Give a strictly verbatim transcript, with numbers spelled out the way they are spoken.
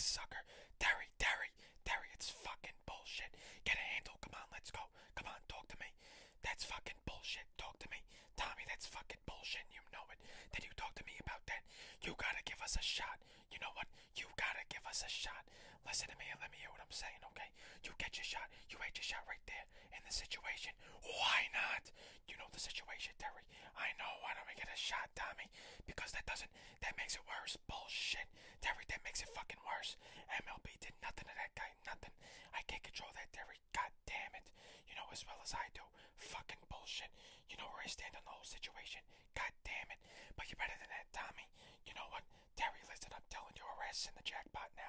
sucker. Terry, Terry, Terry, it's fucking bullshit. Get a handle. Come on, let's go. Come on, talk to me. That's fucking bullshit. Talk to me. Tommy, that's fucking bullshit. You know it. Then you talk to me about that. You gotta give us a shot. You know what? You gotta give us a shot. Listen to me and let me hear what I'm saying, okay? You get your shot. You had your shot right there in the situation. Why not? You know the situation, Terry. I know. Why don't we get a shot, Tommy? Because that doesn't, that makes it worse. Bullshit. Terry, that makes it fucking worse. M L B did nothing to that guy. Nothing. I can't control that, Terry. God damn it. You know as well as I do. Fucking bullshit. You know where I stand on the whole situation. God damn it. But you're better than that, Tommy. You know what? Terry, listen, I'm telling you, our ass in the jackpot now.